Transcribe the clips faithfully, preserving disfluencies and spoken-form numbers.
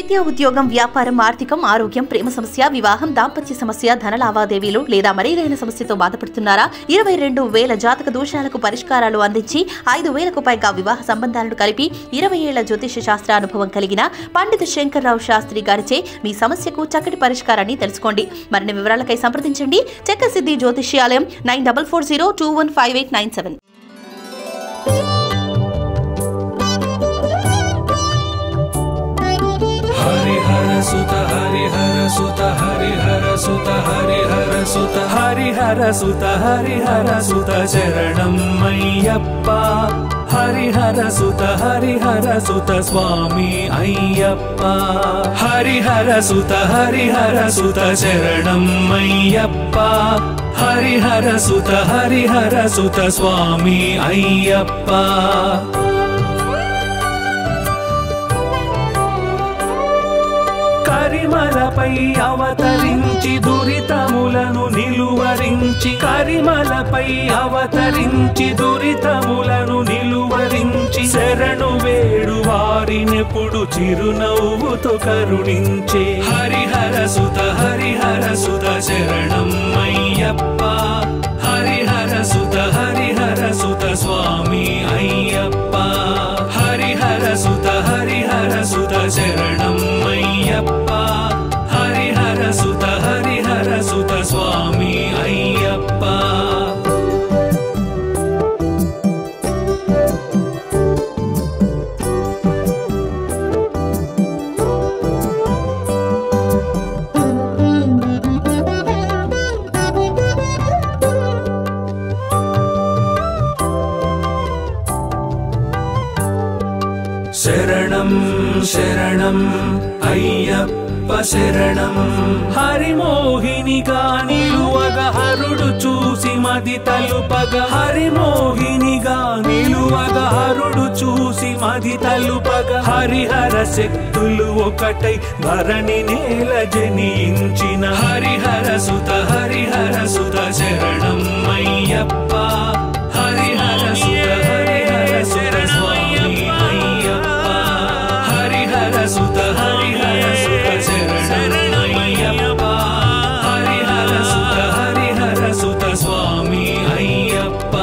విద్య, ఉద్యోగం, వ్యాపారం, ఆర్థికం, ఆరోగ్యం, ప్రేమ సమస్య, వివాహం, దాంపత్య సమస్య, ధన లావాదేవీలు లేదా మరేదైనా సమస్యతో బాధపడుతున్నారా? ఇరవై రెండు వేల జాతక దోషాలకు పరిష్కారాలు అందించి ఐదు వేలకు పైగా వివాహ సంబంధాలను కలిపి ఇరవై ఏళ్ల జ్యోతిష శాస్త్ర అనుభవం కలిగిన పండిత శంకర్రావు శాస్త్రి గారిచే మీ సమస్యకు చక్కటి పరిష్కారాన్ని తెలుసుకోండి. మరిన్ని వివరాలకై సంప్రదించండి. చక్కసిద్ధి జ్యోతిష్యాలయం nine double four zero two one five eight nine seven. Harihara सुत हरिहर सुत हरिहर सुत हरिहर सुत हरिहर सुत हरिहर सुत शरणं अय्यप्पा. हरिहर सुत हरिहर सुत स्वामी अय्यप्पा. हरिहर सुत हरिहर सुत शरणं अय्यप्पा. हरिहर सुत हरिहर सुत स्वामी अय्यप्पा. కరిమలపై అవతరించి దురితములను నిలువరించి కరిమలపై అవతరించి దురితములను నిలువరించి శరణు వేడు వారినెప్పుడు చిరునవ్వుతో కరుణించే హరిహర సుత హరిహర సుత శరణం అయ్యప్ప. హరిహర సుత హరిహర సుత స్వామి అయ్యప్ప. హరిహర సుత హరిహర సుత శరణం అయ్యప్ప. హరిహర సుత హరిహర సుత స్వామి అయ్యప్ప. శరణం శరణం అయ్యప్ప శరణం. హరిమోహినిగా నిలువగ హరుడు చూసి మది తలుపగ హరిమోహినిగా నిలువగ హరుడు చూసి మది తలుపగ హరిహర శక్తులు ఒకటై ధరణి నేల జనించిన హరిహర సుత హరిహర సుత శరణం అయ్యప్ప. హరిహర సుత హరిహర సుత స్వామి అయ్యప్ప. హరిహర సుత హరిహర సుత శరణం అయ్యప్ప. హరిహర సుత హరిహర సుత స్వామి అయ్యప్ప.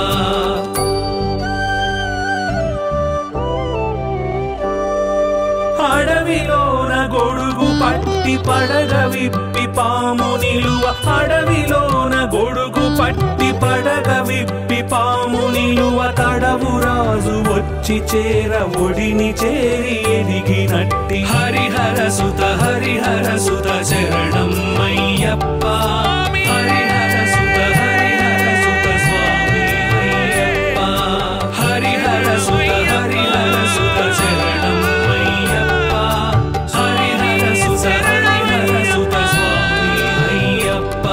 అడవిలోన గొడుగు పట్టి పడగ విప్పి పాము నిలువ అడవిలోన గొడుగు పట్టి పడగ విప్పి పాము నిలువ తడవు రాజు వచ్చి చేర ఒడిని చేరి ఎదిగినట్టి హరిహర సుత హరిహర సుత శరణం అయ్యప్ప. హరిహర సుత హరిహర సుత స్వామి అయ్యప్ప. హరిహర సుత హరిహర సుత శరణం అయ్యప్ప. హరిహర సుత హరిహర సుత స్వామి అయ్యప్ప.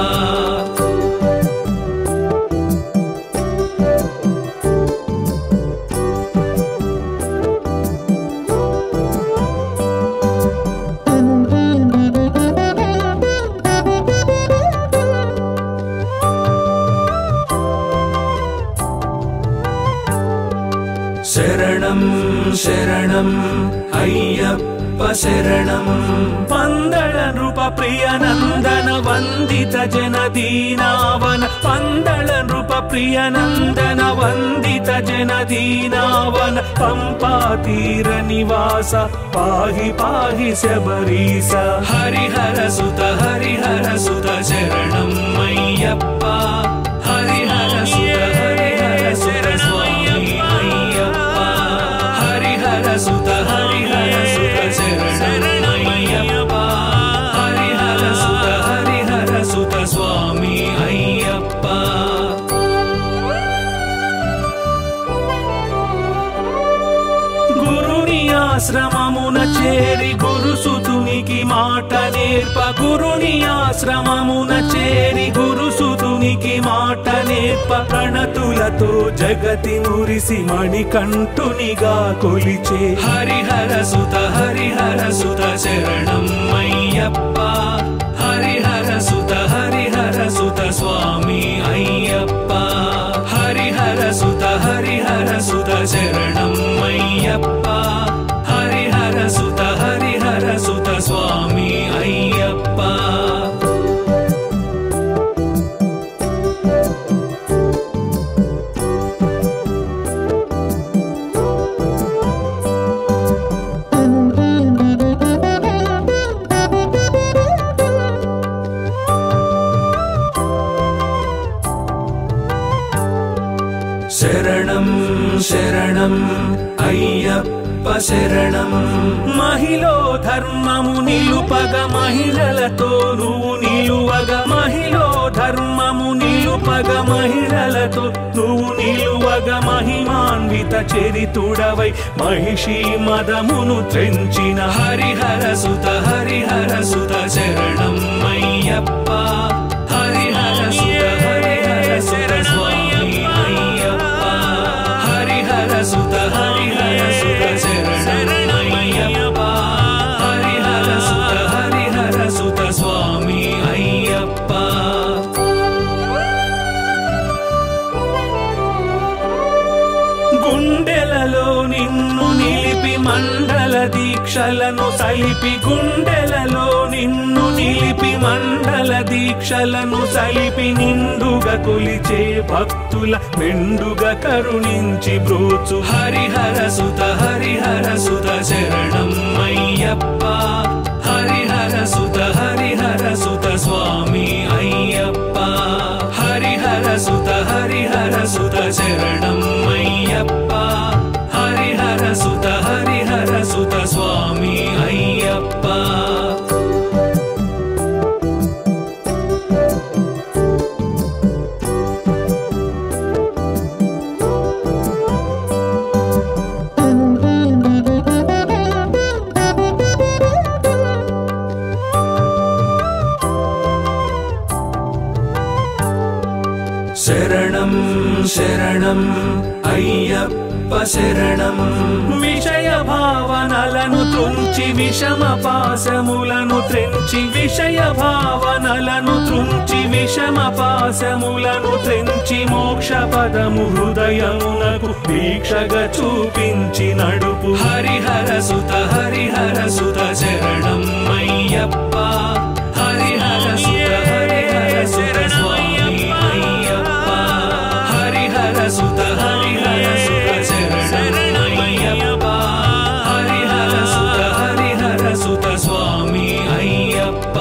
శరణం శరణం అయ్యప్ప శరణం. పందళ నృప ప్రియ నందన వందిత జన దీనావన పందళ నృప ప్రియ నందన వందిత జన దీనావన పంపా తీర నివాస పాహి పాహి శబరీస హరిహర సుత హరిహర సుత శరణం అయ్యప్ప. హరిహర సుత హరిహర సుత స్వామి అయ్యప్ప. హరిహర సుత హరిహర సుత శరణం అయ్యప్ప. హరిహర సుత హరిహర సుత స్వామి అయ్యప్ప. గురుని ఆశ్రమమున చేరి గురుసుతునికి మాట నేర్ప గురుని ఆశ్రమమున చేరి గురుసుతునికి మాట నేర్ప ప్రణతులతో జగతి మురిసి మణికంఠునిగా కొలిచే హరిహర సుత హరిహర సుత శరణం అయ్యప్ప. హరిహర సుత హరిహర సుత స్వామి అయ్యప్ప. హరిహర సుత హరిహర సుత శరణం అయ్యప్ప. హరిహర సుత హరిహర సుత శరణం మహిలో ధర్మము నిలుపగ మహిళలతో నువ్వు నిలువగ మహిలో ధర్మము నిలుపగ మహిళలతో నువ్వు నిలువగ మహిమాన్విత చరితుడవై మహిషి మదమును త్రెంచిన హరిహర సుత హరిహర సుత శరణం అయ్యప్ప హరిహర సుత హరిహర సుత స్వామి అయ్యప్ప హరిహర సుత హరిహర సుత శరణం అయ్యప్ప హరిహర సుత హరిహర సుత స్వామి అయ్యప్ప గుండెలలో నిన్ను నిలిపి మండల దీక్షలను సలిపి గుండెలలో నిన్ను నిలిపి మండల దీక్షలను సలిపి నిండుగా కొలిచే భక్తుల మెండుగా కరుణించి బ్రోచు హరిహర సుత హరిహర సుత శరణం అయ్యప్ప హరిహర సుత హరిహర సుత స్వామి అయ్యప్ప హరిహర సుత హరిహర సుత శరణం అయ్యప్ప హరిహర సుత హరిహర సుత స్వామి అయ్యప్ప శరణం శరణం అయ్యప్ప శరణం విషయ భావనలను త్రుంచి విషమ పాశములను త్రెంచి విషయ భావనలను త్రుంచి విషమ పాశములను త్రెంచి మోక్ష పదము హృదయమునకు దీక్షగా చూపించి నడుపు హరిహర సుత హరిహర సుత శరణం అయ్యప్ప హరిహర సుత హరిహర సుత స్వామి అయ్యప్ప హరిహర సుత హరిహర సుత శరణం అయ్యప్ప హరిహర సుత హరిహర సుత స్వామి అయ్యప్ప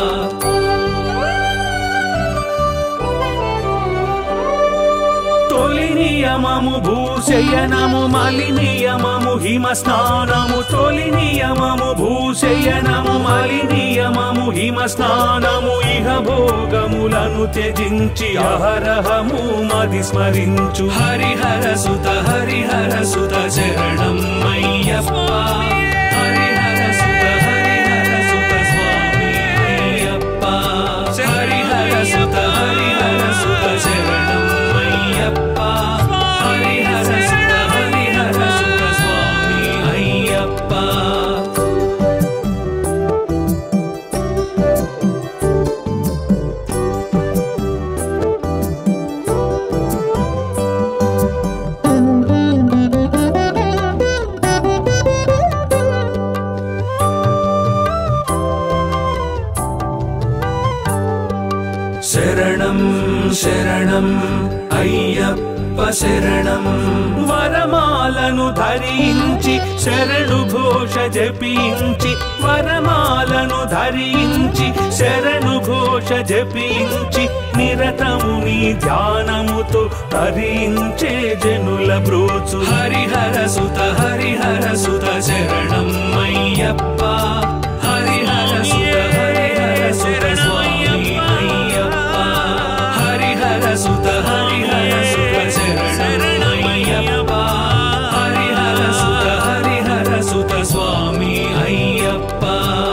తొలి నియమము భూశయనము మలి నియమము హిమ స్నానము తొలి నియమము భూశయనము మలి నియమము హిమ స్నానము ఇహ భోగములను త్యజించి అహరహము మది స్మరించు హరిహర సుత హరిహర సుత శరణం అయ్యప్ప హరిహర సుత హరిహర సుత స్వామి అయ్యప్ప హరిహర సుత హరిహర సుత శరణం అయ్యప్ప హరిహర సుత హరిహర సుత స్వామి అయ్యప్ప శరణం శరణం అయ్యప్ప శరణం వరమాలను ధరించి శరణు ఘోష జపించి వరమాలను ధరించి శరణు ఘోష జపించి నిరతము నీ ధ్యానముతో తరించే జనుల బ్రోచు హరిహర సుత హరిహర సుత శరణం అయ్యప్ప హరిహర సుత హరిహర సుత స్వామి అయ్యప్ప హరిహర సుత హరిహర సుత శరణం అయ్యప్ప హరిహర సుత హరిహర సుత స్వామి అయ్యప్ప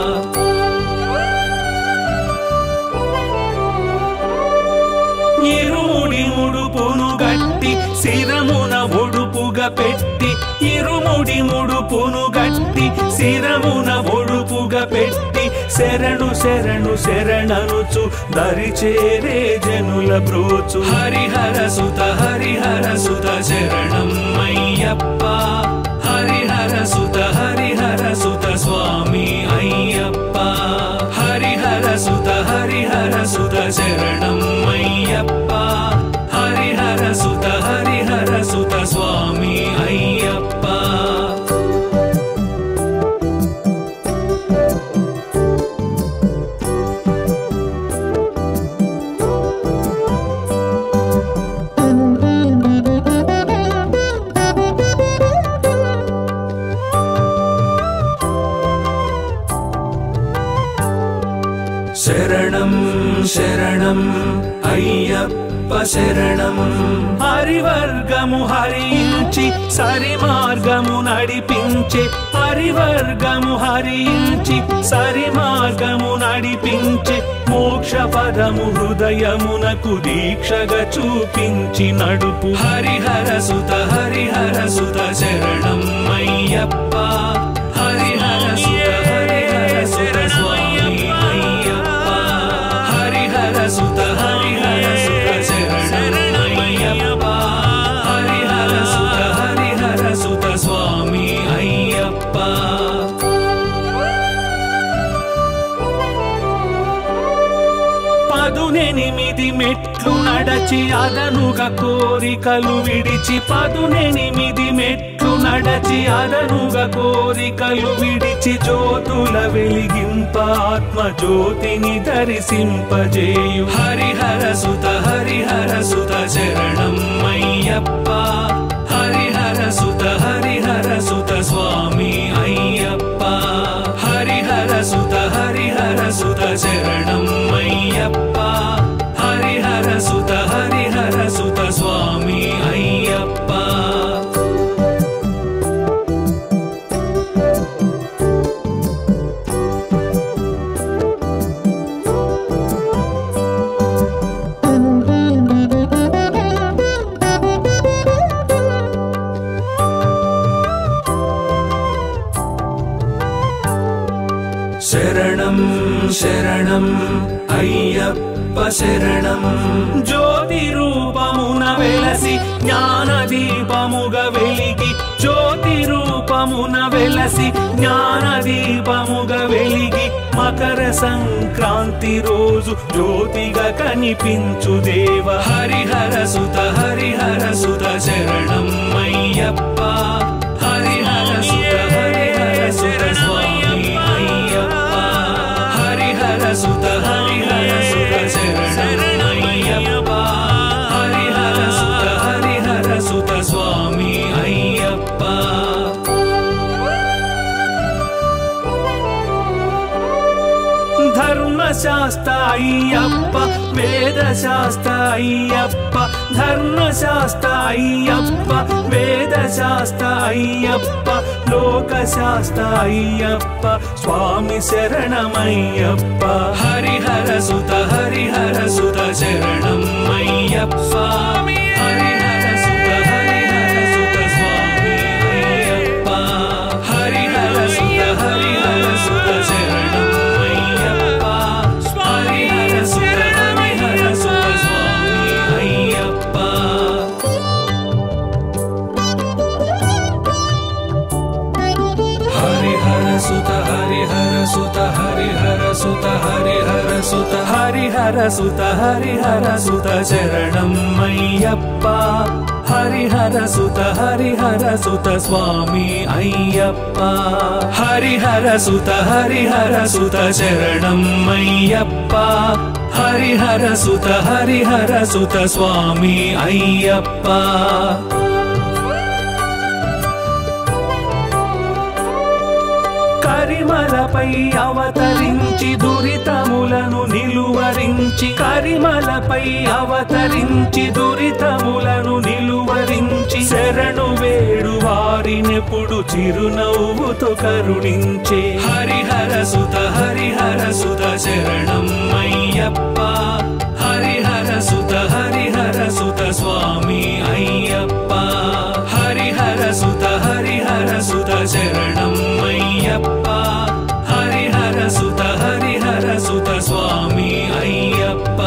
ఇరుముడి ముడుపును గట్టి శిరమున ఒడుపుగా పెట్టి ఇరుముడి ముడుపును గట్టి శిరమున ఒడుపుగా పెట్టి శరణు శరణు శరణనుచు దరి చేరే జనుల బ్రోచు హరిహర సుత హరిహర సుత శరణం అయ్యప్ప హరిహర సుత హరిహర సుత స్వామి అయ్యప్ప హరిహర సుత హరిహర సుత శరణం అయ్యప్ప హరిహర సుత హరిహర సుత స్వామి అయ్యప్ప శరణం శరణం అయ్యప్ప శరణం హరివర్గము హరించి సరి మార్గము నడిపించే హరివర్గము హరించి సరి మార్గము నడిపించే మోక్ష పదము హృదయమునకు దీక్షగా చూపించి నడుపు హరిహర సుత హరిహర సుత శరణం అయ్యప్ప హరిహర సుత హరిహర సుత స్వామి అయ్యప్ప హరిహర సుత హరిహర సుత శరణం అయ్యప్ప హరిహర సుత హరిహర సుత స్వామి అయ్యప్ప పదునెనిమిది మెట్లు నడచి అదనుగా కోరికలు విడిచి పదునెనిమిది మెట్లు నడచి అదనుగా కోరికలు విడిచి జ్యోతుల వెలిగింప ఆత్మ జ్యోతిని దర్శింపజేయు హరిహర సుత హరిహర సుత శరణం అయ్యప్ప హరిహర సుత హరిహర సుత స్వామి అయ్యప్ప హరిహర సుత హరిహర సుత శరణం అయ్యప్ప హరిహర సుత హరిహర సుత స్వామి అయ్యప్ప శరణం శరణం అయ్యప్ప శరణం జ్యోతి రూపమున వెలసి జ్ఞాన దీపముగా వెలిగి జ్యోతి రూపమున వెలసి జ్ఞాన దీపముగా వెలిగి మకర సంక్రాంతి రోజు జ్యోతిగా కనిపించు దేవ హరిహర సుత హరిహర సుత శరణం అయ్యప్ప హరిహర సుత హరిహర సుత స్వామి అయ్యప్ప హరిహర సుత హరిహర సుత శరణం అయ్యప్ప హరిహర సుత హరిహర సుత స్వామి అయ్యప్ప ధర్మశాస్త్ర అయ్యప్ప వేదశాస్త్ర అయ్యప్ప ధర్మశాస్త్ర అయ్యప్ప వేదశాస్త్ర అయ్యప్ప లోకశాస్త్ర అయ్యప్ప స్వామి శరణమయ్యప్ప హరిహర సుత హరిహర సుత శరణం అయ్యప్ప హరిహర సుత హరిహర సుత స్వామి అయ్యప్ప హరిహర సుత హరిహర సుత శరణం అయ్యప్ప హరిహర సుత హరిహర సుత స్వామి అయ్యప్ప హరిహర సుత హరిహర సుత హరిహర సుత హరిహర సుత హరిహర సుత హరిహర సుత శరణం అయ్యప్ప హరిహర సుత హరిహర సుత స్వామి అయ్యప్ప హరిహర సుత హరిహర సుత శరణం అయ్యప్ప హరిహర సుత హరిహర సుత స్వామి అయ్యప్ప కరిమలపై అవతరించి దురితములను నిలువరించి కరిమలపై అవతరించి దురితములను నిలువరించి శరణు వేడు వారినెప్పుడు చిరునవ్వుతో కరుణించే హరిహర సుత హరిహర సుత శరణం అయ్యప్ప హరిహర సుత హరిహర సుత స్వామి అయ్యప్ప హరిహర సుత హరిహర సుత శరణం అయ్యప్ప హరిహర సుత హరిహర సుత స్వామి అయ్యప్ప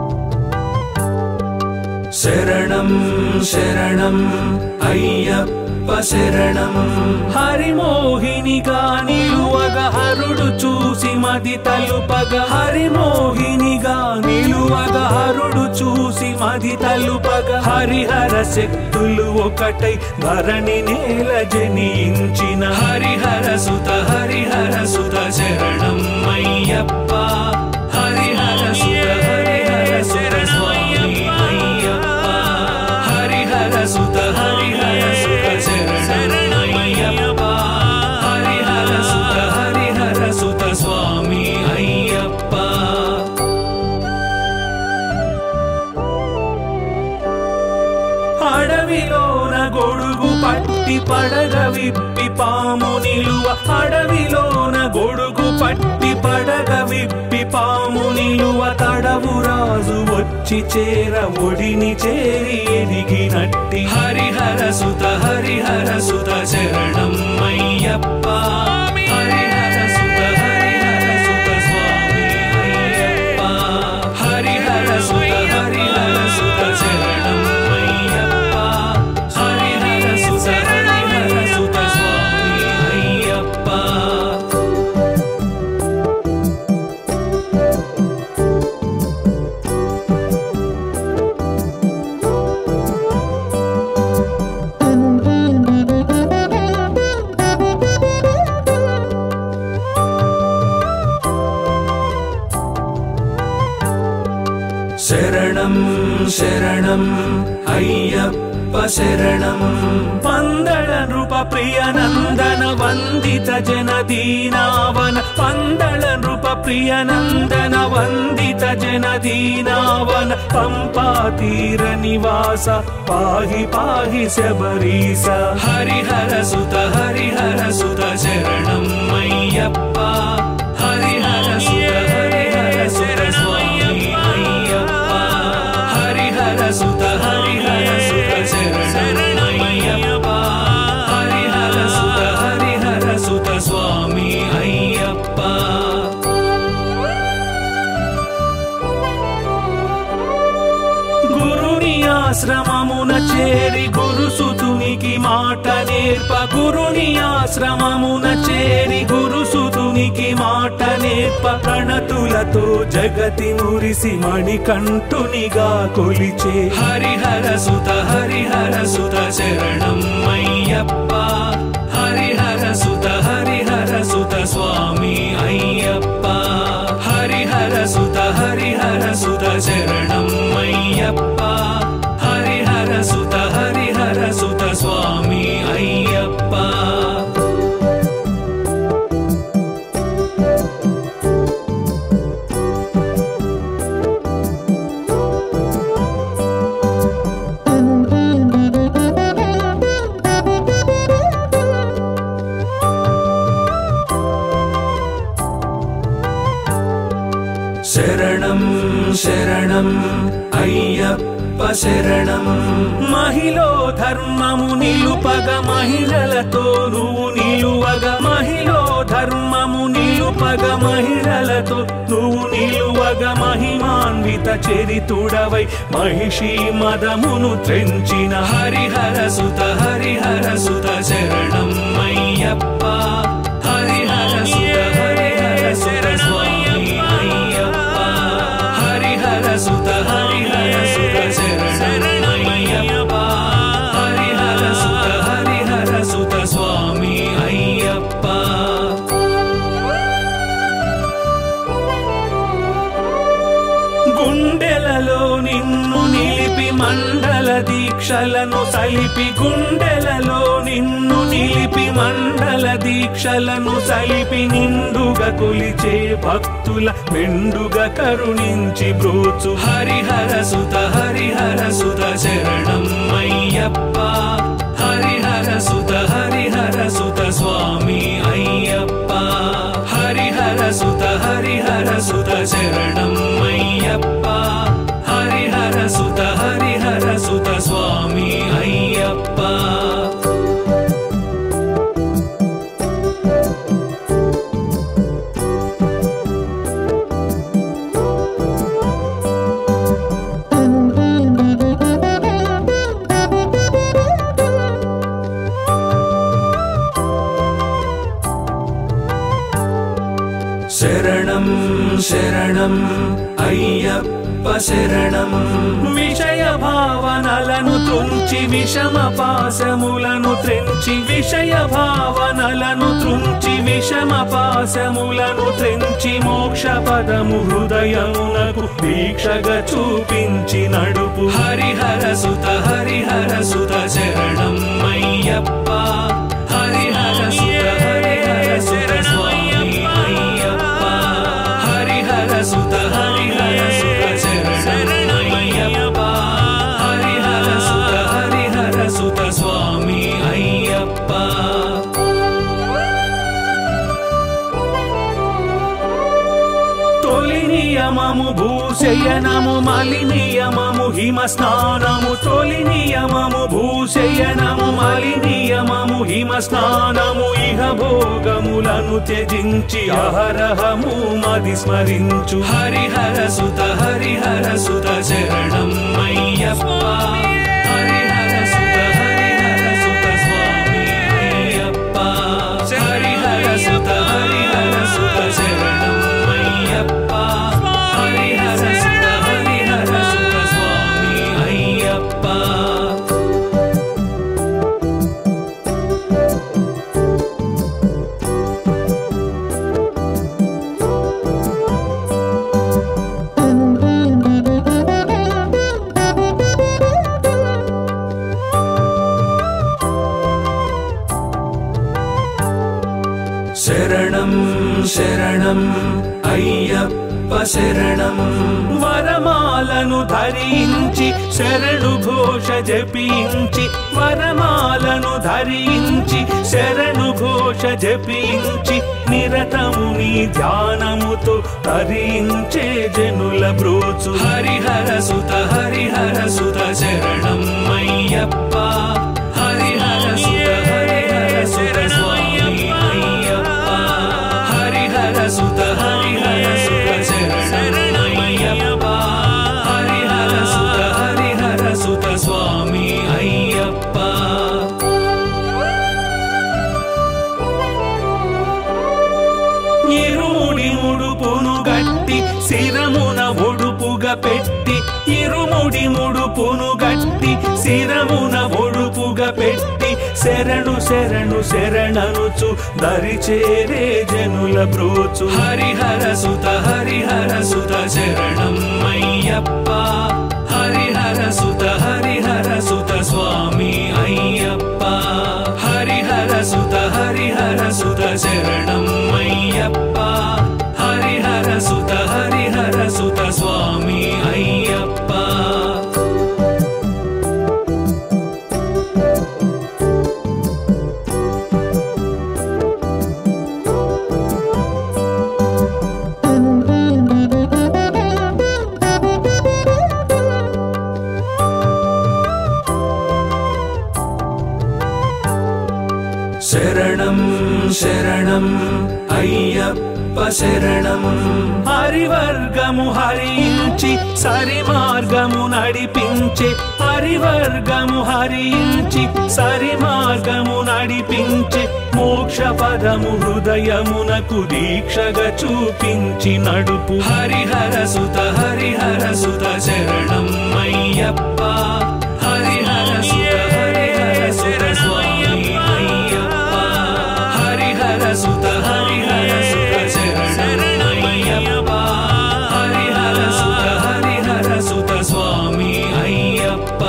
శరణం శరణం అయ్యప్ప శరణం హరిమోహినిగా నిలువగ హరుడు చూసి మది తలుపగ హరిమోహినిగా నిలువగ హరుడు చూసి మది తలుపగ హరిహర శక్తులు ఒకటై ధరణి నేల జనించిన హరిహర సుత హరిహర సుత శరణం అయ్యప్ప హరిహర సుత హరిహర సుత స్వామి అయ్యప్ప హరిహర సుత హరిహర సుత శరణం అయ్యప్ప హరిహర సుత హరిహర సుత స్వామి అయ్యప్ప అడవిలోన గొడుగు పట్టి పడగ విప్పి పాము నిలువ అడవిలోన గొడుగు పట్టి పడగ విప్పి పాము నిలువ తడవు రాజు వచ్చి చేర ఒడిని చేరి ఎదిగినట్టి హరిహర సుత హరిహర సుత శరణం అయ్యప్ప హరిహర సుత హరిహర సుత స్వామి అయ్యప్ప హరిహర సుత హరిహర సుత శరణం అయ్యప్ప హరిహర సుత హరిహర సుత స్వామి అయ్యప్ప శరణం శరణం అయ్యప్ప శరణం పందళ నృప ప్రియ నందన వందిత జన దీనావన పందళ నృప ప్రియ నందన వందిత జన దీనావన పంపా తీర నివాస పాహి పాహి శబరీస హరిహర సుత హరిహర సుత శరణం అయ్యప్ప హరిహర సుత హరిహర సుత స్వామి అయ్యప్ప హరిహర సుత హరిహర సుత శరణం అయ్యప్ప హరిహర సుత హరిహర సుత స్వామి అయ్యప్ప గురుని ఆశ్రమమున చేరి గురుసుతునికి మాట నేర్ప గురుని ఆశ్రమమున చేరి గురుసుతునికి మాట నేర్ప ప్రణతులతో జగతి మురిసి మణికంఠునిగా కొలిచే హరిహర సుత హరిహర సుత శరణం అయ్యప్ప హరిహర సుత హరిహర సుత స్వామి అయ్యప్ప హరిహర సుత హరిహర సుత శరణం అయ్యప్ప హరిహర సుత హరిహర సుత స్వామి అయ్యప్ప శరణం శరణం అయ్యప్ప శరణం మహిళో ధర్మము నిలుపగ మహిళలతో నువ్వు నిలువగ మహిళో ధర్మము నిలుపగ మహిళలతో నువ్వు నిలువగ మహిమాన్విత చరితుడవై మహిషి మదమును త్రెంచిన హరిహర సుత హరిహర సుత శరణం అయ్యప్ప హరిహర సుత హరిహర సుత స్వామి అయ్యప్ప హరిహర సుత హరిహర సుత శరణం అయ్యప్ప హరిహర సుత హరిహర సుత స్వామి అయ్యప్ప గుండెలలో నిన్ను నిలిపి మండల దీక్షలను సలిపి గుండెలలో నిన్ను నిలిపి మండల దీక్షలను సలిపి నిండుగా కొలిచే భక్తుల మెండుగా కరుణించి బ్రోచు హరిహర సుత హరిహర సుత శరణం అయ్యప్ప హరిహర సుత హరిహర సుత స్వామి అయ్యప్ప హరిహర సుత హరిహర సుత శరణం అయ్యప్ప హరిహర సుత హరిహర సుత స్వామి అయ్యప్ప శరణం శరణం అయ్యప్ప శరణం విషయ భావనలను త్రుంచి విషమ పాశములను త్రెంచి విషయ భావనలను త్రుంచి విషమ పాశములను త్రెంచి మోక్ష పదము హృదయమునకు దీక్షగా చూపించి నడుపు హరిహర సుత హరిహర సుత శరణం అయ్యప్ప హరిహర సుత హరిహర సుత స్వామి అయ్యప్ప హరిహర సుత హరిహర సుత శరణం అయ్యప్ప హరిహర సుత హరిహర సుత స్వామి అయ్యప్ప తొలి నియమము భూశయనము మలి నియమము హిమ స్నానము తొలి నియమము భూశయనము మలి నియమము హిమ స్నానము ఇహ భోగములను త్యజించి అహరహము మది స్మరించు హరిహర సుత హరిహర సుత శరణం అయ్యప్ప హరిహర సుత హరిహర సుత స్వామి అయ్యప్ప హరిహర సుత హరిహర సుత శరణం అయ్యప్ప హరిహర సుత హరిహర సుత స్వామి అయ్యప్ప శరణం శరణం అయ్యప్ప శరణం వరమాలను ధరించి శరణు ఘోష జపించి వరమాలను ధరించి శరణు ఘోష జపించి నిరతము నీ ధ్యానముతో తరించే జనుల బ్రోచు హరిహర సుత హరిహర సుత శరణం అయ్యప్ప హరిహర సుత హరిహర సుత స్వామి అయ్యప్ప హరిహర సుత హరిహర సుత శరణం అయ్యప్ప హరిహర సుత హరిహర సుత స్వామి అయ్యప్ప ఇరుముడి ముడుపును గట్టి శిరమున ఒడుపుగా పెట్టి ఇరుముడి ముడుపును గట్టి శిరమున ఒడుపుగా పెట్టి శరణు శరణు శరణనుచు దరి చేరే జనుల బ్రోచు హరిహర సుత హరిహర సుత శరణం అయ్యప్ప హరిహర సుత హరిహర సుత స్వామి అయ్యప్ప హరిహర సుత హరిహర సుత శరణం అయ్యప్ప హరిహర సుత హరిహర సుత స్వామి అయ్యప్ప శరణం శరణం అయ్యప్ప శరణం హరివర్గము హరించి సరి మార్గము నడిపించే హరివర్గము హరించి సరి మార్గము నడిపించే మోక్ష పదము హృదయమునకు దీక్షగా చూపించి నడుపు హరిహర సుత హరిహర సుత శరణం అయ్యప్ప హరిహర సుత హరిహర సుత స్వామి అయ్యప్ప హరిహర సుత హరిహర సుత శరణం అయ్యప్ప హరిహర సుత హరిహర సుత స్వామి అయ్యప్ప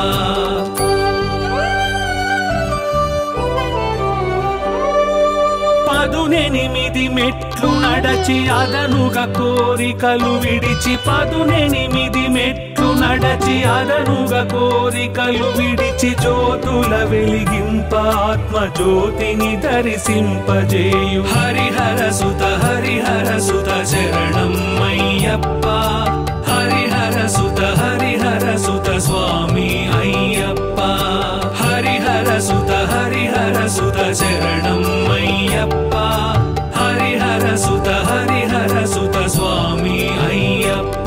పదునెనిమిది మెట్లు నడచి అదనుగా కోరికలు విడిచి పదునెనిమిది మెట్లు నడచి అదనుగా కోరికలు విడిచి జ్యోతుల వెలిగింప ఆత్మ జ్యోతిని దర్శింపజేయు హరిహర సుత హరిహర సుత శరణం అయ్యప్ప హరిహర సుత హరిహర సుత స్వామి అయ్యప్ప హరిహర సుత హరిహర సుత శరణం అయ్యప్ప హరిహర సుత హరిహర సుత స్వామి అయ్యప్ప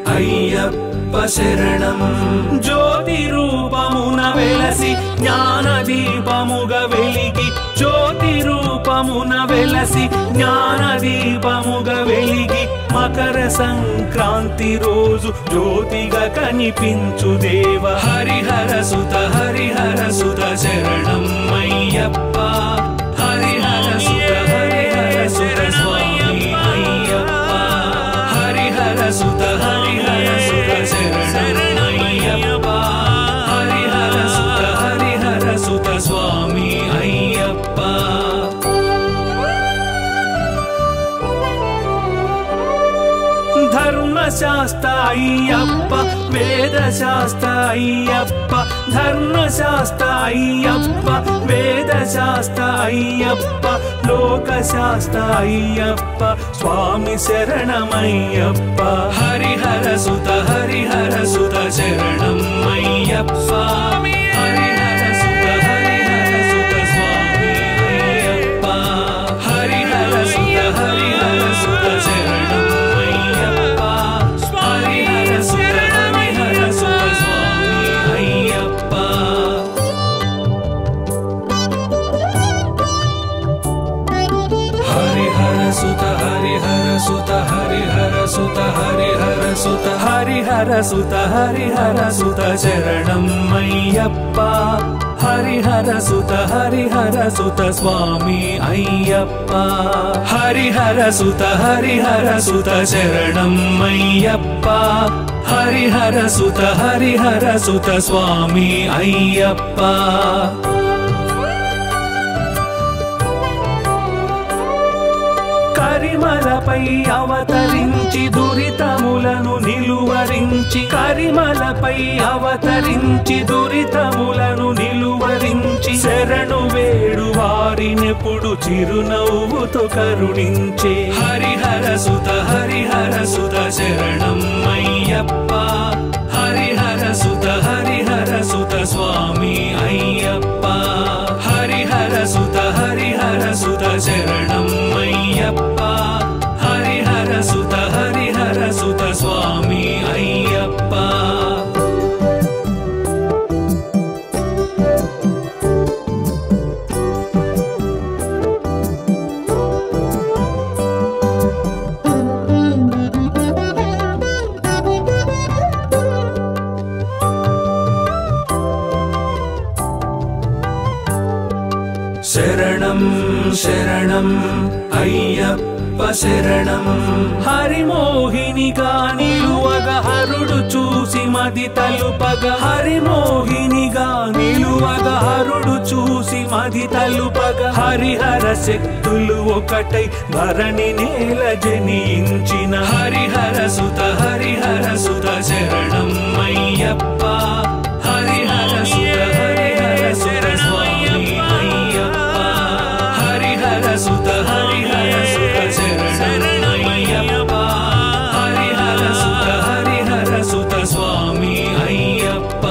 అయ్యప్ప శరణం జ్యోతి రూపమున వెలసి జ్ఞాన దీపముగా వెలిగి జ్యోతి రూపమున వెలసి జ్ఞాన దీపముగా వెలిగి మకర సంక్రాంతి రోజు జ్యోతిగా కనిపించు దేవ హరిహర సుత హరిహర సుత శరణం అయ్యప్ప హరిహర సుత హరిహర సుత స్వామి అయ్యప్ప హరిహర సుత హరిహర సుత శరణం అయ్యప్ప హరిహర సుత హరిహర సుత స్వామి అయ్యప్ప ధర్మశాస్త్ర అయ్యప్ప వేదశాస్త్ర అయ్యప్ప ధర్మశాస్త్ర అయ్యప్ప వేదశాస్త్ర అయ్యప్ప లోకశాస్త్ర అయ్యప్ప స్వామి శరణమయ్యప్ప హరిహర సుత హరిహర సుత శరణం అయ్యప్ప హరిహర సుత హరిహర సుత స్వామి అయ్యప్ప హరిహర సుత హరిహర సుత శరణం అయ్యప్ప హరిహర సుత హరిహర సుత స్వామి అయ్యప్ప హరిహర సుత హరిహర సుత హరిహర సుత హరిహర సుత హరిహర సుత హరిహర సుత శరణం అయ్యప్ప హరిహర సుత హరిహర సుత స్వామి అయ్యప్ప హరిహర సుత హరిహర సుత శరణం అయ్యప్ప హరిహర సుత హరిహర సుత స్వామి అయ్యప్ప కరిమలపై అవతరించి దురితములను నిలువరించి కరిమలపై అవతరించి దురితములను నిలువరించి శరణు వేడు వారినెప్పుడు చిరునవ్వుతో కరుణించే హరిహర సుత హరిహర సుత శరణం అయ్యప్ప హరిహర సుత హరిహర సుత స్వామి అయ్యప్ప హరిహర సుత హరిహర సుత శరణం అయ్యప్ప హరిహర సుత హరిహర సుత స్వామి అయ్యప్ప శరణం శరణం అయ్యప్ప శరణం హరిమోహినిగా నిలువగా హరుడు చూసి మది తలుపగా హరిమోహినిగా నిలువగా హరుడు చూసి మది తలుపగా హరిహర శక్తులు ఒకటై ధరణి నేల జనించిన హరిహర సుత హరిహర సుత శరణం అయ్యప్ప హరిహర సుత హరిహర సుత స్వామి అయ్యప్ప హరిహర సుత హరిహర సుత శరణం అయ్యప్ప హరిహర సుత హరిహర సుత స్వామి అయ్యప్ప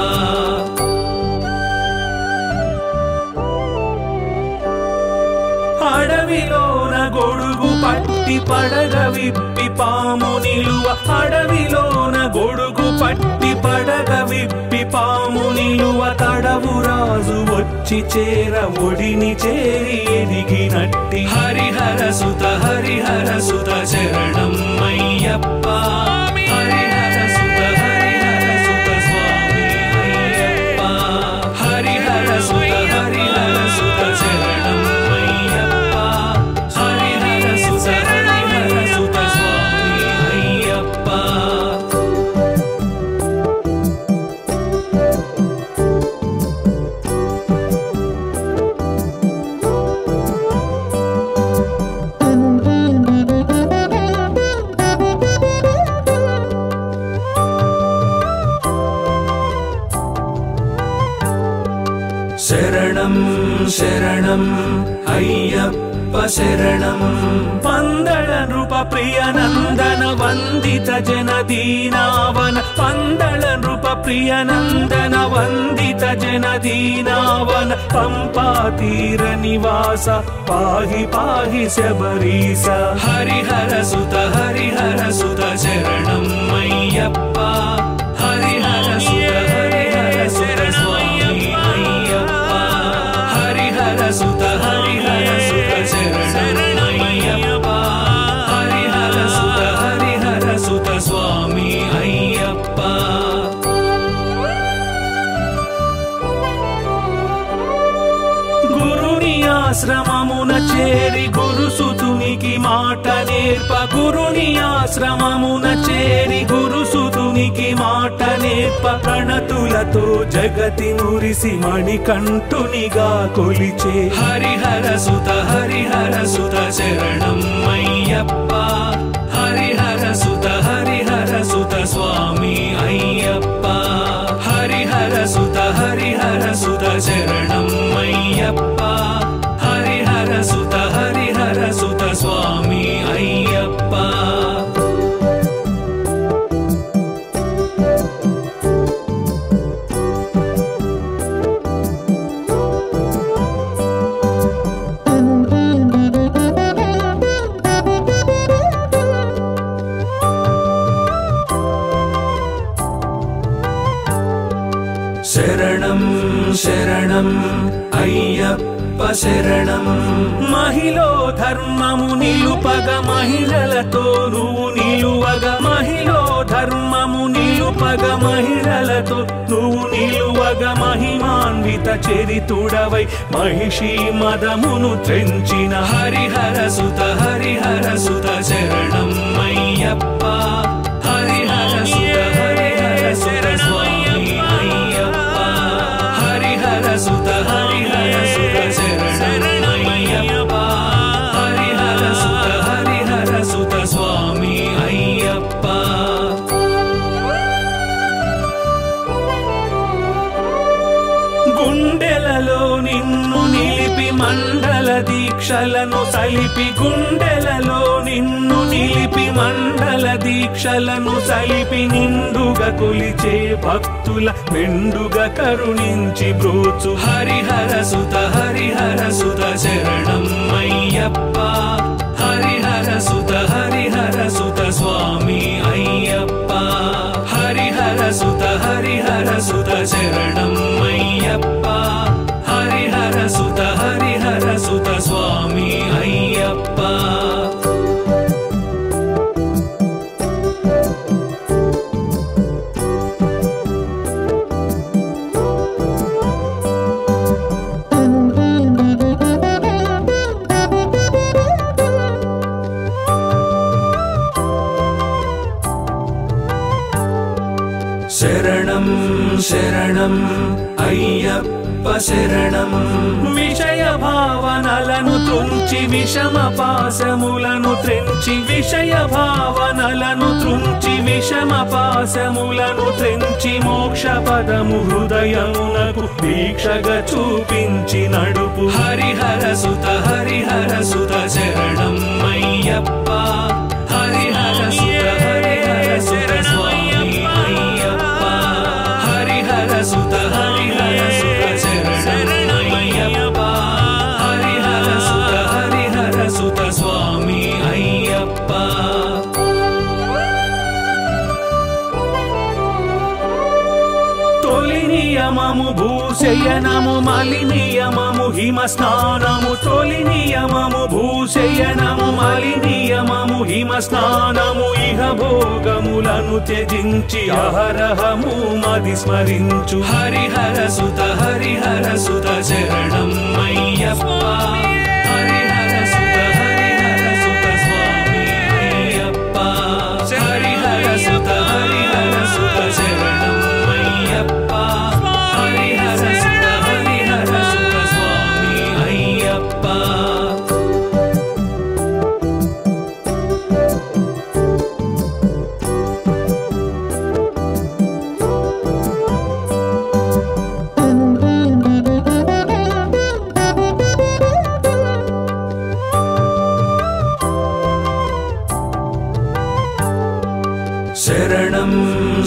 అడవిలోన గొడుగు పట్టి పడగ విప్పి పాము నిలువ అడవిలోన గొడుగు పట్టి పడగ విప్పి పాము నిలువ తడవు రాజు వచ్చి చేర ఒడిని చేరి ఎదిగినట్టి హరిహర సుత హరిహర సుత శరణం అయ్యప్ప హరిహర సుత హరిహర సుత స్వామి అయ్యప్ప హరిహర సుత హరిహర సుత శరణం అయ్యప్ప హరిహర సుత హరిహర సుత స్వామి అయ్యప్ప శరణం శరణం అయ్యప్ప శరణం పందళ నృప ప్రియ నందన వందిత జన దీనావన పందళ నృప ప్రియ నందన వందిత జనదీనావన పంపా తీర నివాస పాహి పాహి శబరీస హరిహర సుత హరిహర సుత శరణం అయ్యప్ప హరిహర సుత హరిహర సుత స్వామి అయ్యప్ప హరిహర సుత హరిహర సుత శరణం అయ్యప్ప హరిహర సుత హరిహర సుత స్వామి అయ్యప్ప గురుని ఆశ్రమమున చేరి గురుసుతునికి మాట నేర్ప గురుని ఆశ్రమమున చేరి గురుసుతునికి మాట నేర్ప ప్రణతులతో జగతి మురిసి మణికంఠునిగా కొలిచే హరిహర సుత హరిహర సుత శరణం అయ్యప్ప హరిహర సుత హరిహర సుత స్వామి అయ్యప్ప హరిహర సుత హరిహర సుత శరణం అయ్యప్ప హరిహర సుత హరిహర సుత స్వామి అయ్యప్ప శరణం శరణం అయ్యప్ప శరణం మహిళో ధర్మము నిలుపగ మహిళలతో నువ్వు నిలువగ మహిళో ధర్మము నిలుపగ మహిళలతో నువ్వు నిలువగ మహిమాన్విత చరితుడవై మహిషి మదమును త్రెంచిన హరిహర సుత హరిహర సుత శరణం అయ్యప్ప హరిహర సుత హరిహర సుత స్వామి అయ్యప్ప హరిహర సుత హరిహర సుత శరణం అయ్యప్ప హరిహర సుత హరిహర సుత స్వామి అయ్యప్ప గుండెలలో నిన్ను నిలిపి మండల దీక్షలను సలిపి గుండెలలో నిన్ను నిలిపి మండల దీక్షలను సలిపి నిండుగా కొలిచే భక్తుల మెండుగా కరుణించి బ్రోచు హరిహర సుత హరిహర సుత శరణం అయ్యప్ప హరిహర సుత హరిహర సుత స్వామి అయ్యప్ప హరిహర సుత హరిహర సుత శరణం అయ్యప్ప హరిహర సుత హరిహర సుత స్వామి అయ్యప్ప శరణం శరణం అయ్యప్ప శరణం విషయ భావనలను త్రుంచి విషమ పాశములను త్రెంచి విషయ భావనలను త్రుంచి విషమ పాశములను త్రెంచి మోక్ష పదము హృదయమునకు దీక్షగా చూపించి నడుపు హరిహర సుత హరిహర సుత శరణం అయ్యప్ప హరిహర సుత హరిహర సుత స్వామి అయ్యప్ప హరిహర సుత హరిహర సుత శరణం అయ్యప్ప హరిహర సుత హరిహర సుత స్వామి అయ్యప్ప తొలి నియమము భూశయనము మలి నియమము హిమ స్నానము తొలి నియమము భూశయనము మలి నియమము హిమ స్నానము ఇహ భోగములను త్యజించి అహరహము మది స్మరించు హరిహర సుత హరిహర సుత శరణం అయ్యప్ప హరిహర సుత హరిహర సుత స్వామి అయ్యప్ప హరిహర సుత హరిహర సుత శరణం అయ్యప్ప హరిహర సుత హరిహర సుత స్వామి అయ్యప్ప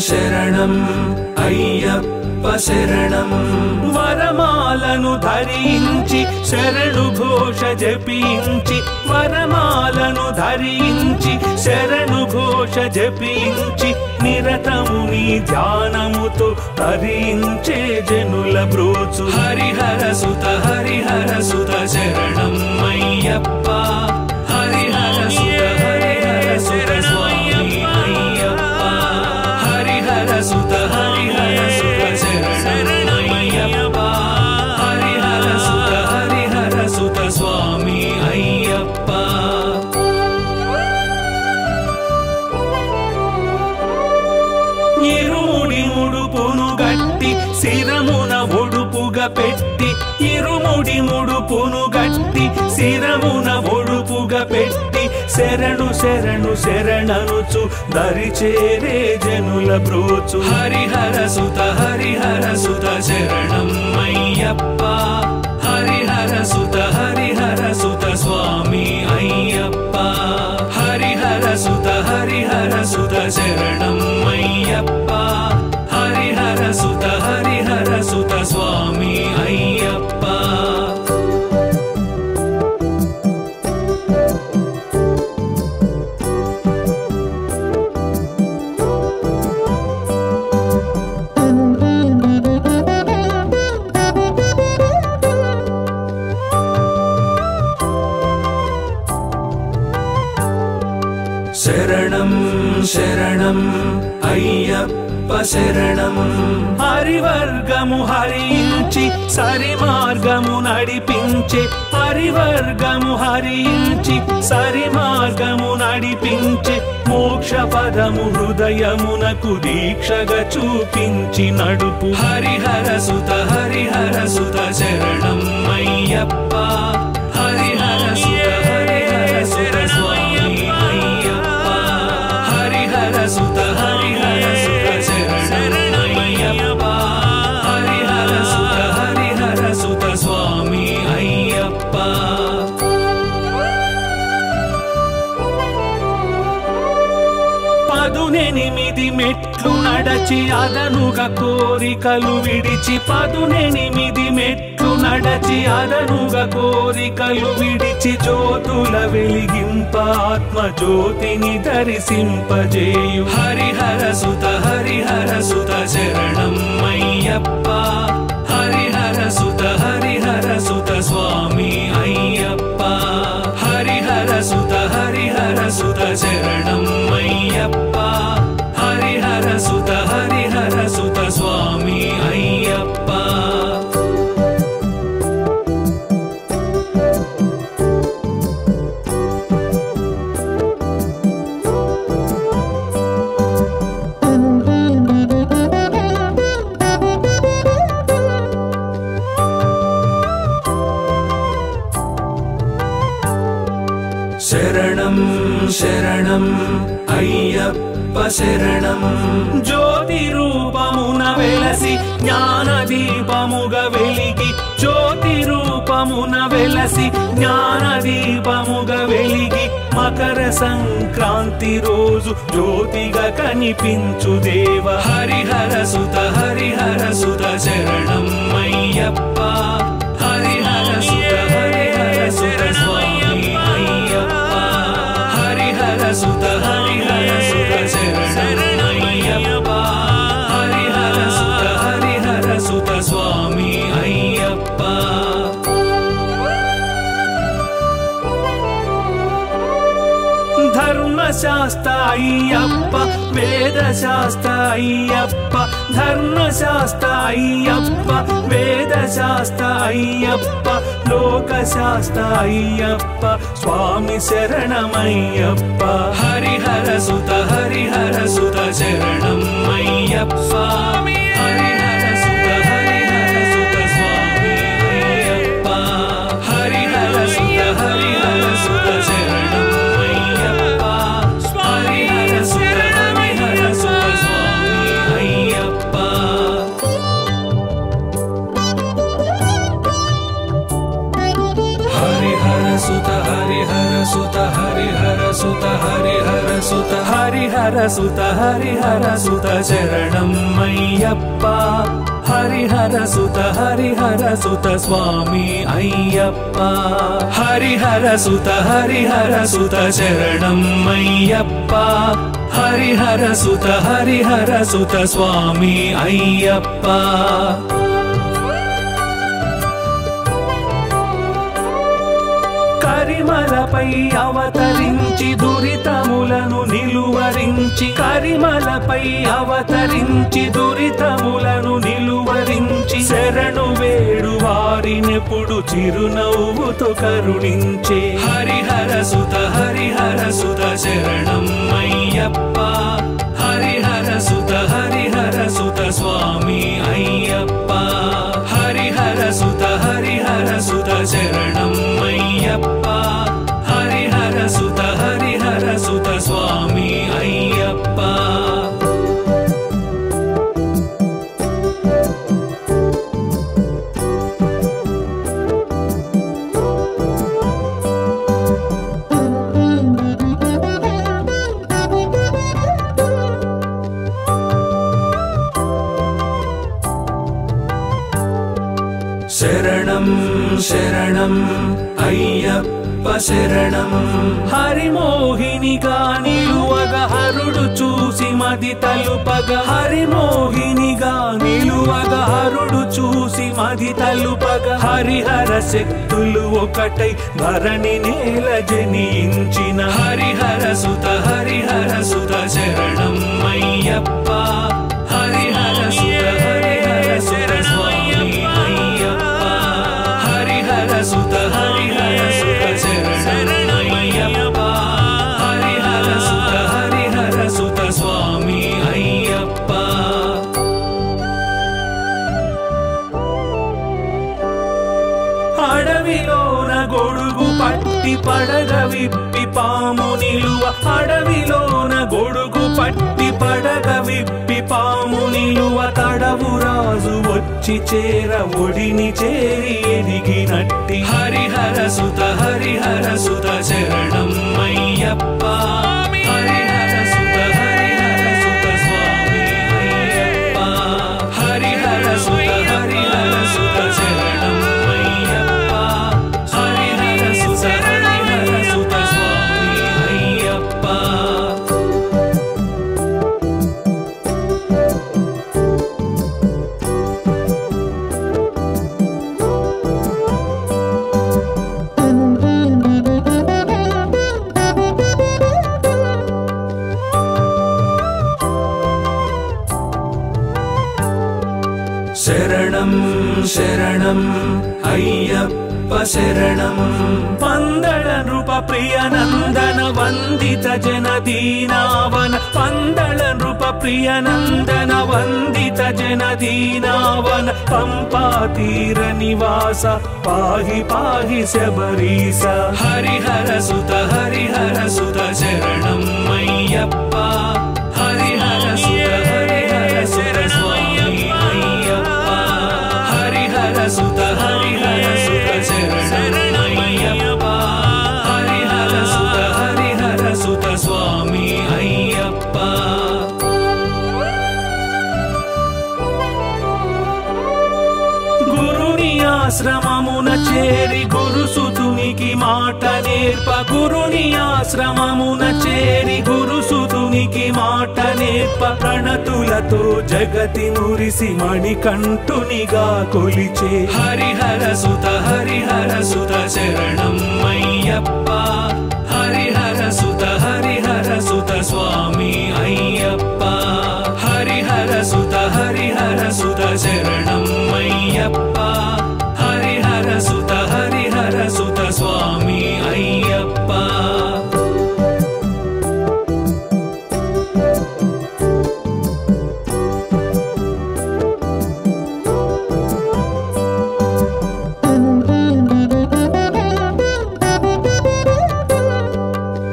శరణం అయ్యప్ప శరణం వరమాలను ధరించి శరణు ఘోష జపించి వరమాలను ధరించి శరణు ఘోష జపించి నిరతము నీ ధ్యానముతో తరించే జనుల బ్రోచు హరిహర సుత హరిహర సుత శరణం అయ్యప్ప హరిహర సుత హరిహర సుత స్వామి అయ్యప్ప హరిహర సుత హరిహర సుత శరణం అయ్యప్ప హరిహర సుత హరిహర సుత స్వామి అయ్యప్ప ఇరుముడి ముడుపును గట్టి శిరమున ఒడుపుగా పెట్టి ఇరుముడి ముడుపును గట్టి శిరమున ఒడుపుగా పెట్టి శరణు శరణు శరణనుచు దరిచేరే జనుల బ్రోచు హరిహర సుత హరిహర సుత శరణం అయ్యప్ప హరిహర సుత హరిహర సుత స్వామి అయ్యప్ప హరిహర సుత హరిహర సుత శరణం అయ్యప్ప హరిహర సుత హరిహర సుత స్వామి అయ్యప్ప శరణం శరణం అయ్యప్ప శరణం హరివర్గము హరించి సరి మార్గము నడిపించే హరివర్గము హరించి సరి మార్గము నడిపించే మోక్ష పదము హృదయమునకు దీక్షగా చూపించి నడుపు హరిహర సుత హరిహర సుత శరణం అయ్యప్ప హరిహర సుత హరిహర సుత స్వామి అయ్యప్ప హరిహర సుత హరిహర సుత శరణం అయ్యప్ప హరిహర సుత హరిహర సుత స్వామి అయ్యప్ప పదునెనిమిది మెట్లు నడచి అదనుగా కోరికలు విడిచి పదునెనిమిది మెట్లు నడచి అదనుగా కోరికలు విడిచి జ్యోతుల వెలిగింప ఆత్మ జ్యోతిని దర్శింపజేయు హరిహర సుత హరిహర సుత శరణం అయ్యప్ప హరిహర సుత హరిహర సుత స్వామి అయ్యప్ప హరిహర సుత హరిహర సుత శరణం అయ్యప్ప హరిహర సుత హరిహర సుత స్వామి అయ్యప్ప శరణం శరణం అయ్యప్ప శరణం జ్యోతి రూపమున వెలసి జ్ఞాన దీపముగా వెలిగి జ్యోతి రూపమున వెలసి జ్ఞాన దీపముగా వెలిగి మకర సంక్రాంతి రోజు జ్యోతిగా కనిపించు దేవ హరిహర సుత హరిహర సుత శరణం అయ్యప్ప హరిహర సుత హరిహర సుత స్వామి అయ్యప్ప హరిహర సుత హరిహర సుత శరణం అయ్యప్ప హరిహర సుత హరిహర సుత స్వామి అయ్యప్ప ధర్మశాస్త్ర అయ్యప్ప వేదశాస్త్ర అయ్యప్ప ధర్మశాస్త్ర అయ్యప్ప వేదశాస్త్ర అయ్యప్ప లోకశాస్త్ర అయ్యప్ప స్వామి శరణమయ్యప్ప హరిహర సుత హరిహర సుత శరణం అయ్యప్ప హరిహర సుత హరిహర సుత స్వామి అయ్యప్ప హరిహర సుత హరిహర సుత శరణం అయ్యప్ప హరిహర సుత హరిహర సుత స్వామి అయ్యప్ప హరిహర సుత హరిహర సుత హరిహర సుత హరిహర సుత హరిహర హరిహర సుత హరిహర సుత శరణమయ్యప్ప హరిహర సుత హరిహర సుత స్వామి అయ్యప్ప హరిహర సుత హరిహర సుత శరణమయ్యప్ప హరిహర సుత హరిహర సుత స్వామి అయ్యప్ప కరిమలపై అవతరించి దురితములను నిలువరించి కరిమలపై అవతరించి దురితములను నిలువరించి శరణు వేడు వారినెప్పుడు చిరునవ్వుతో కరుణించే హరిహర సుత హరిహర సుత శరణమయ్యప్ప హరిహర సుత హరిహర సుత స్వామి అయ్యప్ప హరిహర సుత హరిహర సుత శరణమయ్యప్ప హరిహర సుత హరిహర సుత స్వామి అయ్యప్ప శరణం శరణం అయ్యప్ప శరణం హరిమోహినిగా నిలువగ హరుడు చూసి మది తలుపగ హరిమోహినిగా నిలువగ హరుడు చూసి మది తలుపగ హరిహర శక్తులు ఒకటై ధరణి నేల జనించిన హరిహర సుత హరిహర సుత శరణం అయ్యప్ప హరిహర సుత హరిహర సుత స్వామి అయ్యప్ప హరిహర సుత హరిహర సుత శరణమయ్యప్ప హరిహర సుత హరిహర సుత స్వామి అయ్యప్ప అడవిలోన గొడుగు పట్టి పడగ విప్పి పాము నిలువ అడవిలోన గొడుగు పట్టి పడగ విప్పి పాము నిలువ తడవు రాజు వచ్చి చేర ఒడిని చేరి ఎదిగినట్టి హరిహర సుత హరిహర సుత శరణమయ్యప్ప హరిహర సుత హరిహర సుత స్వామి అయ్యప్ప హరిహర సుత హరిహర సుత శరణమయ్యప్ప హరిహర సుత హరిహర సుత స్వామి అయ్యప్ప శరణం శరణం అయ్యప్ప శరణం పందళ నృప ప్రియ నందన వందిత జన దీనావన పందళ నృప ప్రియ నందన వందిత జన దీనావన పంపా తీర నివాస పాహి పాహి శబరీస హరిహర సుత హరిహర సుత శరణమయ్యప్ప హరిహర సుత హరిహర సుత స్వామి అయ్యప్ప హరిహర సుత హరిహర సుత శరణమయ్యప్ప హరిహర సుత హరిహర సుత స్వామి అయ్యప్ప గురుని ఆశ్రమమున చేరి గురుసుతునికి మాట నేర్ప గురుని ఆశ్రమమున చేరి గురుసుతునికి మాట నేర్ప ప్రణతులతో జగతి మురిసి మణికంఠునిగా కొలిచే హరిహర సుత హరిహర సుత శరణమయ్యప్ప హరిహర సుత హరిహర సుత స్వామి అయ్యప్ప హరిహర సుత హరిహర సుత శరణమయ్యప్ప హరిహర సుత హరిహర సుత స్వామి అయ్యప్ప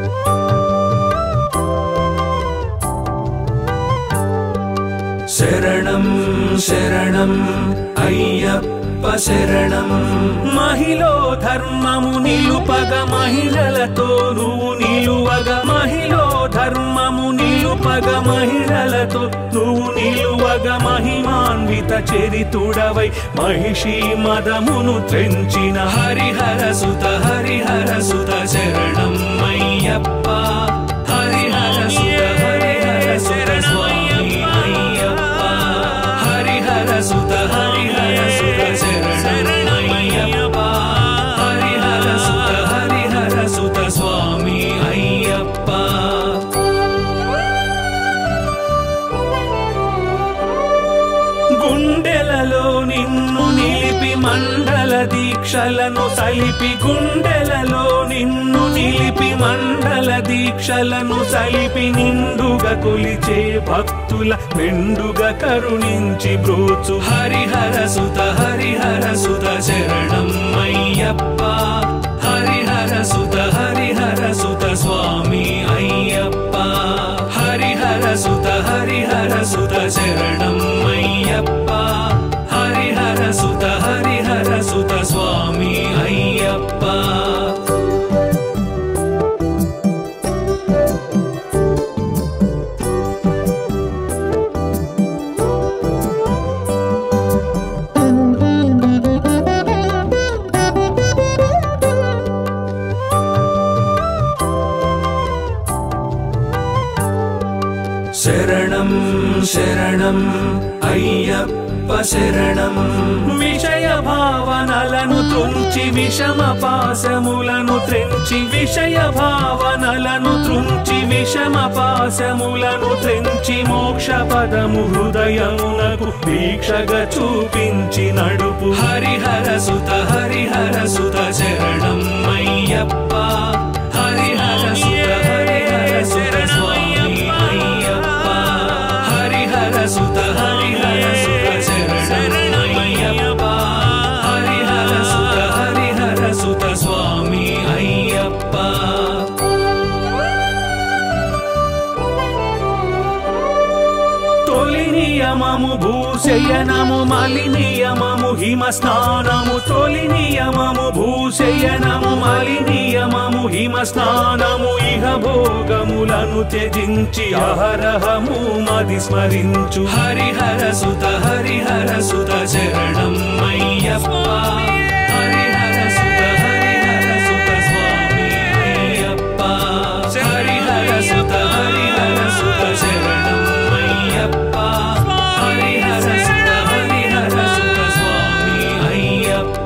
శరణం శరణం శరణం అయ్యప్ప శరణం. మహిళో ధర్మము నిలుపగ మహిళలతో నువ్వు నిలువగ, మహిళో ధర్మము నిలుపగ మహిళలతో నువ్వు నిలువగ, మహిమాన్విత చరితుడవై మహిషి మదమును త్రెంచిన హరిహర సుత హరిహర సుత శరణం అయ్యప్ప. హరిహర సుత హరిహర సుత స్వామి అయ్యప్ప. హరిహర సుత హరిహర సుత శరణం అయ్యప్ప. హరిహర సుత హరిహర సుత స్వామి అయ్యప్ప. గుండెలలో నిన్ను నిలిపి మండల దీక్షలను సలిపి, గుండెలలో నిన్ను నిలిపి మండల దీక్షలను సలిపి, నిండుగా కొలిచే భక్తుల మెండుగా కరుణించి బ్రోచు హరిహర సుత హరిహర సుత శరణం అయ్యప్ప. హరిహర సుత హరిహర సుత స్వామి అయ్యప్ప. హరిహర సుత హరిహర సుత శరణం అయ్యప్ప. హరిహర సుత హరిహర సుత స్వామి అయ్యప్ప. శరణం శరణం అయ్యప్ప శరణం. విషయ భావనలను త్రుంచి విషమ పాశములను త్రెంచి, విషయ భావనలను త్రుంచి విషమ పాశములను త్రెంచి, మోక్ష పదము హృదయమునకు దీక్షగా చూపించి నడుపు హరిహర సుత హరిహర సుత శరణం అయ్యప్ప. హరిహర సుత హరిహర సుత స్వామి అయ్యప్ప. హరిహర సుత హరిహర సుత శరణం అయ్యప్ప. హరిహర సుత హరిహర సుత స్వామి అయ్యప్ప. తొలి నియమము భూశయనము మలి నియమము హిమ స్నానము, తొలి నియమము భూశయనము మలి నియమము హిమ స్నానము, ఇహ భోగములను త్యజించి అహరహము మది స్మరించు హరిహర సుత హరిహర సుత శరణం అయ్యప్ప. హరిహర సుత హరిహర సుత స్వామి అయ్యప్ప. హరిహర సుత హరిహర సుత శరణం అయ్యప్ప. హరిహర సుత హరిహర సుత స్వామి అయ్యప్ప.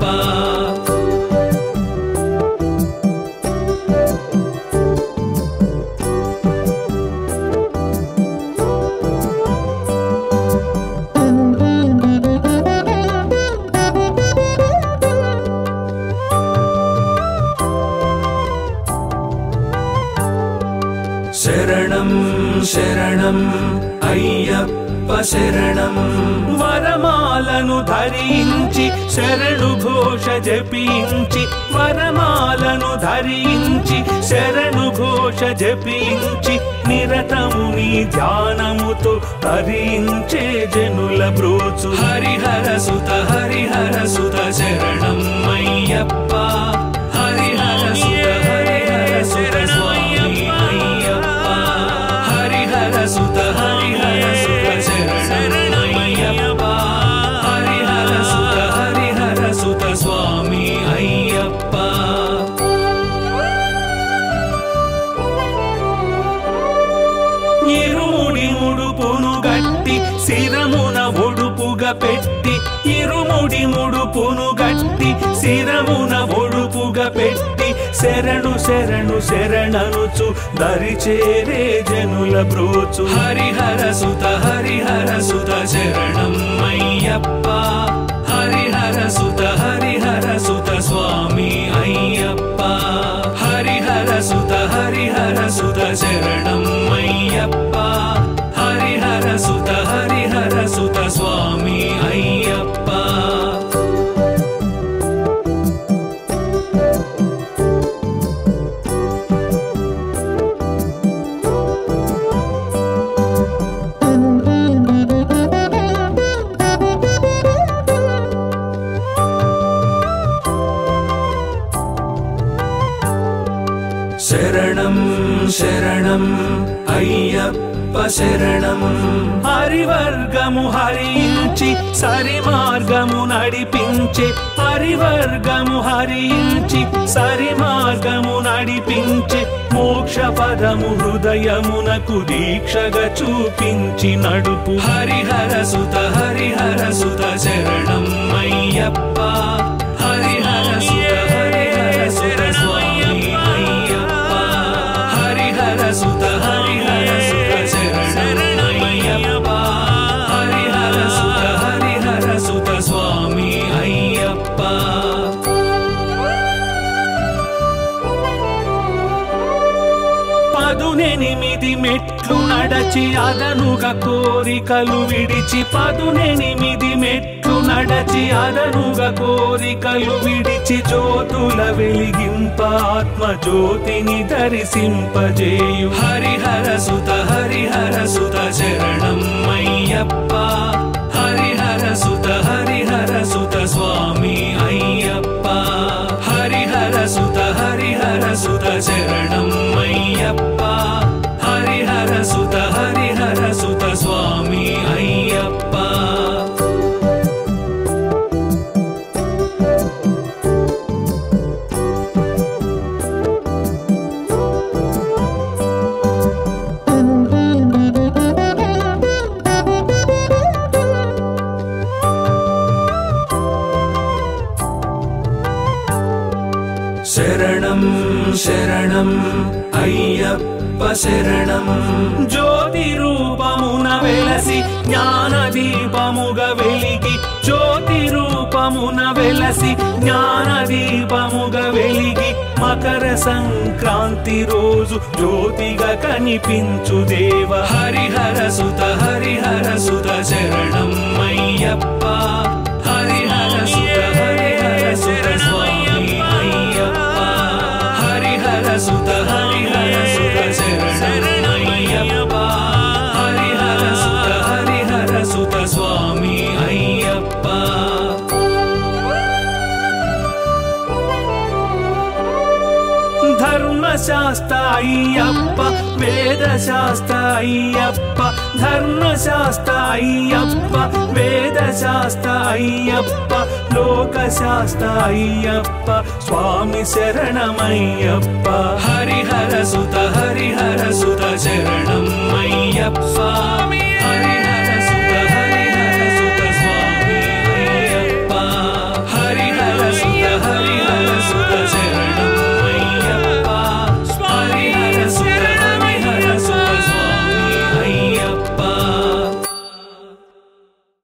శరణం శరణం అయ్యప్ప శరణం. వరమాలను ధరించి శరణు ఘోష జపించి, వరమాలను ధరించి శరణు ఘోష జపించి, నిరతము నీ ధ్యానముతో తరించే జనుల బ్రోచు హరిహర సుత హరిహర సుత శరణం అయ్యప్ప. హరిహర సుత హరిహర సుత స్వామి అయ్యప్ప. హరిహర సుత హరిహర సుత శరణం అయ్యప్ప. హరిహర సుత హరిహర సుత స్వామి అయ్యప్ప. ఇరుముడి ముడుపును గట్టి శిరమున ఒడుపుగా పెట్టి, ఇరుముడి ముడుపును గట్టి శిరమున ఒడుపుగా పెట్టి, శరణు శరణు శరణనుచు దరిచేరే జనుల బ్రోచు హరిహర సుత హరిహర సుత శరణం అయ్యప్ప. హరిహర సుత హరిహర సుత స్వామి అయ్యప్ప. హరిహర సుత హరిహర సుత శరణం అయ్యప్ప. హరిహర సుత హరిహర సుత స్వామి అయ్యప్ప. శరణం శరణం అయ్యప్ప శరణం హరివర్గము హరించి సరి మార్గము నడిపించే హరివర్గము హరించి సరి మార్గము నడిపించే మోక్ష పదము హృదయమునకు దీక్షగా చూపించి నడుపు హరిహర సుత హరిహర సుత శరణం అయ్యప్ప హరిహర సుత హరిహర సుత స్వామి అయ్యప్ప హరిహర సుత హరిహర సుత శరణం అయ్యప్ప హరిహర సుత హరిహర సుత స్వామి అయ్యప్ప పదునెనిమిది మెట్లు నడచి అదనుగా కోరికలు విడిచి పదునెనిమిది మెట్లు నడచి అదనుగా కోరికలు విడిచి జ్యోతుల వెలిగింప ఆత్మ జ్యోతిని దర్శింపజేయు హరిహర సుత హరిహర సుత శరణం అయ్యప్ప హరిహర సుత హరిహర సుత స్వామి అయ్యప్ప హరిహర సుత హరిహర సుత శరణం అయ్యప్ప హరిహర సుత హరిహర సుత స్వామి అయ్యప్ప శరణం శరణం అయ్యప్ప శరణం జ్యోతి రూపమున వెలసి జ్ఞాన దీపముగా వెలిగి జ్యోతి రూపమున వెలసి జ్ఞాన దీపముగా వెలిగి మకర సంక్రాంతి రోజు జ్యోతిగా కనిపించు దేవ హరిహర సుత హరిహర సుత శరణం అయ్యప్ప హరిహర సుత హరిహర సుత స్వామి అయ్యప్ప హరిహర సుత హరిహర సుత శరణం అయ్యప్ప హరిహర సుత హరిహర సుత స్వామి అయ్యప్ప ధర్మశాస్త్ర అయ్యప్ప వేదశాస్త్ర అయ్యప్ప ధర్మశాస్త్ర అయ్యప్ప వేదశాస్త్ర అయ్యప్ప లోకశాస్త్ర అయ్యప్ప స్వామి శరణమయ్యప్ప హరిహర సుత హరిహర సుత శరణం అయ్యప్ప స్వామి